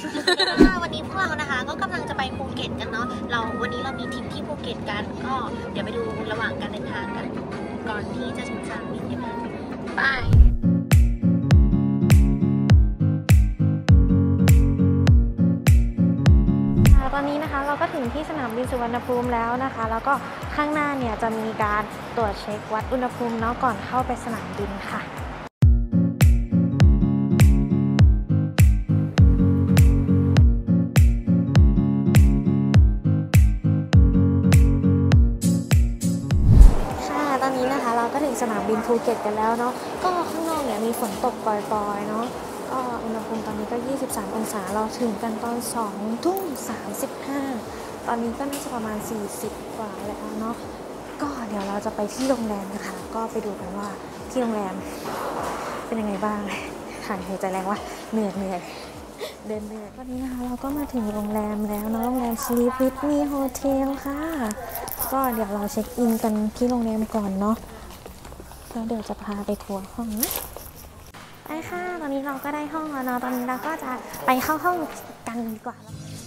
วันนี้พวกเรานะคะก็กำลังจะไปภูเก็ตกันเนาะวันนี้เรามีทริปที่ภูเก็ตกันก็เดี๋ยวไปดูระหว่างการเดินทางกันก่อนที่จะถึงสนามบินกันไปตอนนี้นะคะเราก็ถึงที่สนามบินสุวรรณภูมิแล้วนะคะแล้วก็ข้างหน้าเนี่ยจะมีการตรวจเช็ควัดอุณหภูมิเนาะก่อนเข้าไปสนามบินค่ะตอนนี้นะคะเราก็ถึงสนามบินภูเก็ตกันแล้วเนาะก็ข้างนอกเนี่ยมีฝนตกปล่อยๆเนาะก็อุณหภูมิตอนนี้ก็23องศาเราถึงกันตอน2:35ตอนนี้ก็น่าจะประมาณ40กว่าแล้วเนาะก็เดี๋ยวเราจะไปที่โรงแรมนะคะก็ไปดูกันว่าที่โรงแรมเป็นยังไงบ้างหายใจแรงว่าเหนื่อยเดินเหนื่อยวันนี้นะคะเราก็มาถึงโรงแรมแล้วเนาะโรงแรม Sleep with Me Hotel ค่ะก็เดี๋ยวเราเช็คอินกันที่โรงแรมก่อนเนาะแล้วเดี๋ยวจะพาไปทัวร์ห้องนะไปค่ะตอนนี้เราก็ได้ห้องแล้วเนาะตอนนี้เราก็จะไปเข้าห้องกันดีกว่า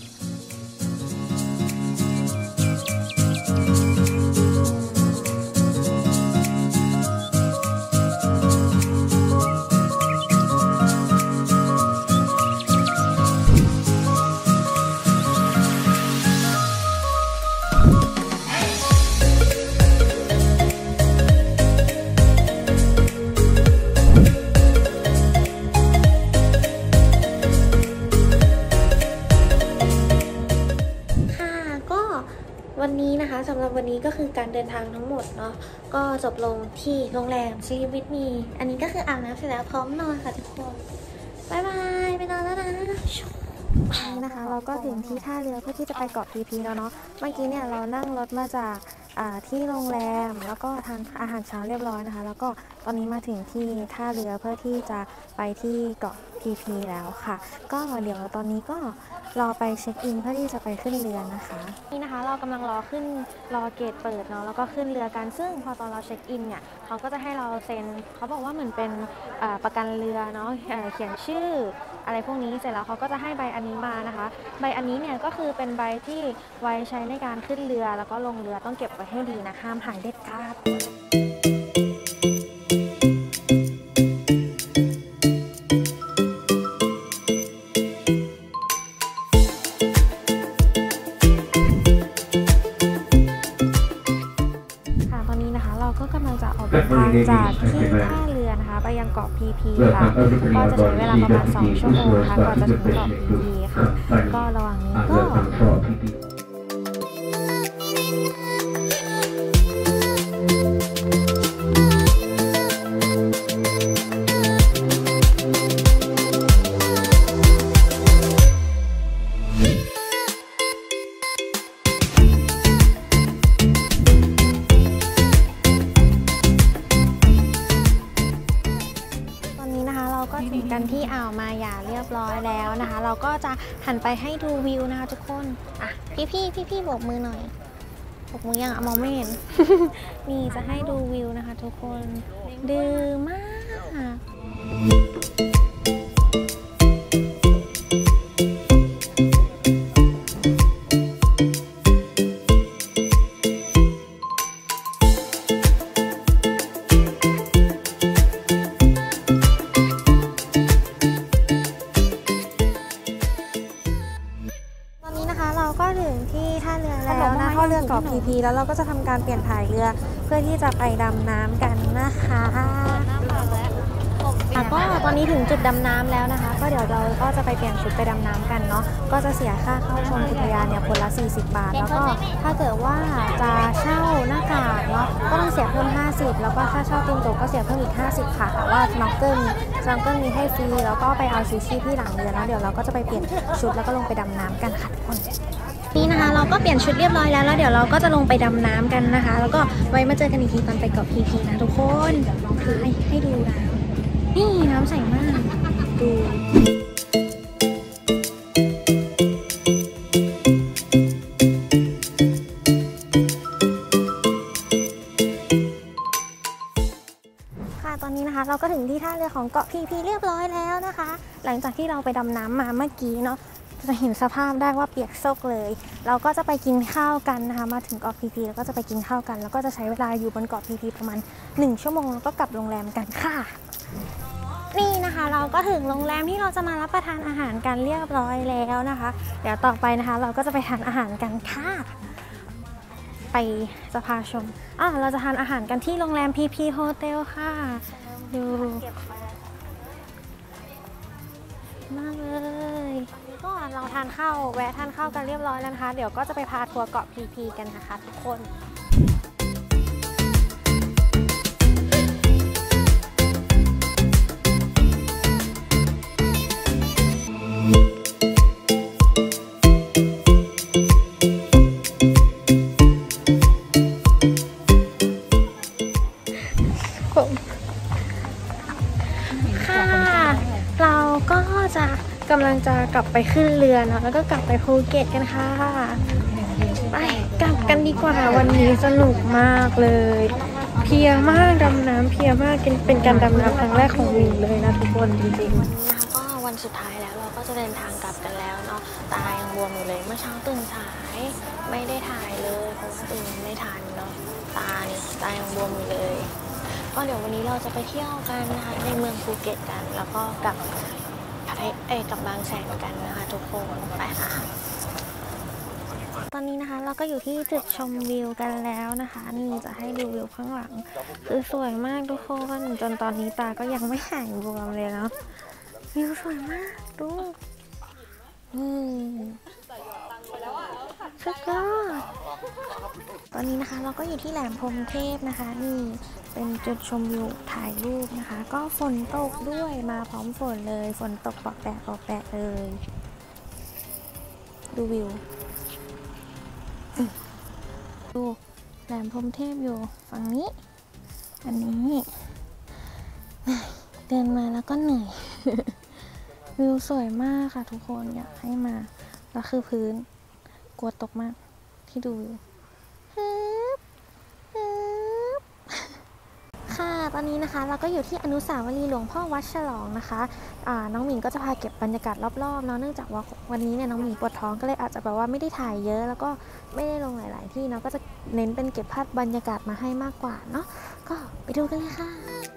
วันนี้นะคะสำหรับวันนี้ก็คือการเดินทางทั้งหมดเนาะก็จบลงที่โรงแรม Sleep with Me อันนี้ก็คืออาบน้ำเสร็จแล้วพร้อมนอนค่ะทุกคนบายบายไปนอนแล้วนะนี่นะคะเราก็ถึงที่ท่าเรือเพื่อที่จะไปเกาะพีพีแล้วเนาะเมื่อกี้เนี่ยเรานั่งรถมาจากที่โรงแรมแล้วก็ทานอาหารเช้าเรียบร้อยนะคะแล้วก็ตอนนี้มาถึงที่ท่าเรือเพื่อที่จะไปที่เกาะพีพีแล้วค่ะก็เดี๋ยวตอนนี้ก็รอไปเช็คอินเพื่อที่จะไปขึ้นเรือนะคะนี่นะคะเรากำลังรอเกตเปิดเนาะแล้วก็ขึ้นเรือกันซึ่งพอตอนเราเช็คอินเนี่ยเขาก็จะให้เราเซ็นเขาบอกว่าเหมือนเป็นประกันเรือเนาะเขียนชื่ออะไรพวกนี้เสร็จแล้วเขาก็จะให้ใบอันนี้มานะคะใบอันนี้เนี่ยก็คือเป็นใบที่ไว้ใช้ในการขึ้นเรือแล้วก็ลงเรือต้องเก็บไว้ให้ดีนะห้ามหายเด็ดขาดจากที่ท่าเรือนะคะไปยังเกาะพีพีค่ะก็จะใช้เวลาประมาณ2 ชั่วโมงค่ะก่อนจะถึงเกาะพีพีค่ะก็ระหว่างนี้ก็ถึงกันที่อ่าวมาหยาเรียบร้อยแล้วนะคะเราก็จะหันไปให้ดูวิวนะคะทุกคนอ่ะพี่โบกมือหน่อยโบกมือยังมองไม่เห็น นี่จะให้ดูวิวนะคะทุกคนดื้อมากเกาะพีพีแล้วเราก็จะทำการเปลี่ยนถ่ายเรือเพื่อที่จะไปดำน้ำกันนะคะก็ตอนนี้ถึงจุดดำน้ำแล้วนะคะก็เดี๋ยวเราก็จะไปเปลี่ยนชุดไปดำน้ำกันเนาะก็จะเสียค่าเข้าชมอุทยานเนี่ยคนละ40 บาทแล้วก็ถ้าเกิดว่าจะเช่าหน้ากากเนาะก็ต้องเสียเพิ่ม50แล้วก็ค่าเช่าตีนจกก็เสียเพิ่มอีก50ค่ะว่าสโนว์เกิลมีให้ฟรีแล้วก็ไปเอาชูชีพที่หลังเรือแล้วเดี๋ยวเราก็จะไปเปลี่ยนชุดแล้วก็ลงไปดำน้ำกันค่ะทุกคนนี่นะคะเราก็เปลี่ยนชุดเรียบร้อยแล้วเดี๋ยวเราก็จะลงไปดำน้ำกันนะคะแล้วก็ไว้มาเจอกันอีกทีตอนไปเกาะพีพีนะทุกคนคือให้ดูนะนี่น้ำใสมากดู เราก็ถึงที่ท่าเรือของเกาะพีพีเรียบร้อยแล้วนะคะหลังจากที่เราไปดำน้ำมาเมื่อกี้เนาะจะเห็นสภาพได้ว่าเปียกโซกเลยเราก็จะไปกินข้าวกันนะคะมาถึงเกาะพีพีแล้วก็จะไปกินข้าวกันแล้วก็จะใช้เวลาอยู่บนเกาะพีพีประมาณ1 ชั่วโมงแล้วก็กลับโรงแรมกันค่ะนี่นะคะเราก็ถึงโรงแรมที่เราจะมารับประทานอาหารกันเรียบร้อยแล้วนะคะเดี๋ยวต่อไปนะคะเราก็จะไปทานอาหารกันค่ะไปจะพาชมเราจะทานอาหารกันที่โรงแรมพีพีโฮเทลค่ะดูมากเลยก็เราทานข้าวแวะทานข้าวกันเรียบร้อยแล้วนะคะเดี๋ยวก็จะไปพาทัวร์เกาะพีพีกันนะคะทุกคนเราก็จะกำลังจะกลับไปขึ้นเรือเนาะแล้วก็กลับไปภูเก็ตกันค่ะไปกลับกันดีกว่าวันนี้สนุกมากเลยเพียมากดำน้ำเพียมากเป็นการดำน้ำครั้งแรกของวินเลยนะทุกคนจริงๆก็วันสุดท้ายแล้วเราก็จะเดินทางกลับกันแล้วเนาะตายังบวมอยู่เลยเมื่อเช้าตื่นสายไม่ได้ถ่ายเลยเพราะว่าตื่นไม่ทันเนาะตายังบวมอยู่เลยก็เดี๋ยววันนี้เราจะไปเที่ยวกันนะคะในเมืองภูเก็ตกันแล้วก็กับบางแสนกันนะคะทุกคนไปค่ะตอนนี้นะคะเราก็อยู่ที่จุดชมวิวกันแล้วนะคะนี่จะให้ดูวิวข้างหลังคือสวยมากทุกคนจนตอนนี้ตาก็ยังไม่หายบวมเลยเนาะวิวสวยมากดูสุดยอดตอนนี้นะคะเราก็อยู่ที่แหลมพรหมเทพนะคะนี่เป็นจุดชมวิวถ่ายรูปนะคะก็ฝนตกด้วยมาพร้อมฝนเลยฝนตกปอกแปะเลยดูวิวดูแหลมพรหมเทพอยู่ฝั่งนี้อันนี้เดินมาแล้วก็เหนื่อย วิวสวยมากค่ะทุกคนอยากให้มาแล้วคือพื้นกลัวตกมากที่ดูวิวค่ะตอนนี้นะคะเราก็อยู่ที่อนุสาวรีย์หลวงพ่อวัดฉลองนะคะน้องหมิงก็จะพาเก็บบรรยากาศรอบๆเนาะเนื่องจากว่าวันนี้เนี่ยน้องหมิงปวดท้องก็เลยอาจจะแบบว่าไม่ได้ถ่ายเยอะแล้วก็ไม่ได้ลงหลายๆที่เนาะก็จะเน้นเป็นเก็บภาพบรรยากาศมาให้มากกว่าเนาะก็ไปดูกันเลยค่ะ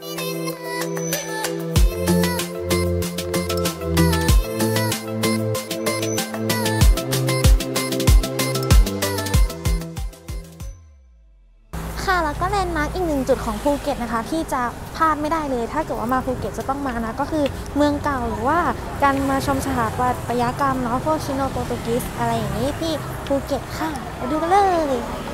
แล้วก็แลนด์มาร์กอีก1 จุดของภูเก็ตนะคะที่จะพลาดไม่ได้เลยถ้าเกิดว่ามาภูเก็ตจะต้องมานะก็คือเมืองเก่าหรือว่าการมาชมสถาปัตยกรรมเนาะพวกชิโนโปรตุเกสอะไรอย่างนี้ที่ภูเก็ตค่ะไปดูกันเลย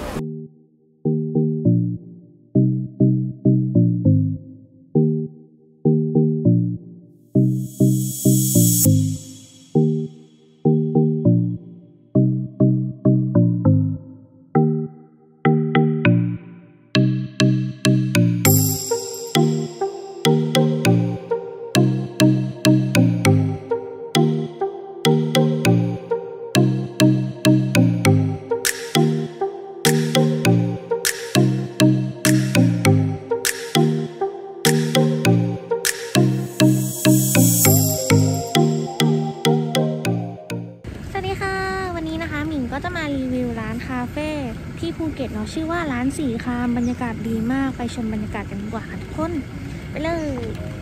ก็จะมารีวิวร้านคาเฟ่ที่ภูเก็ตเนาะชื่อว่าร้านสีคามบรรยากาศดีมากไปชมบรรยากาศกันดีกว่าค่ะทุกคนไปเลย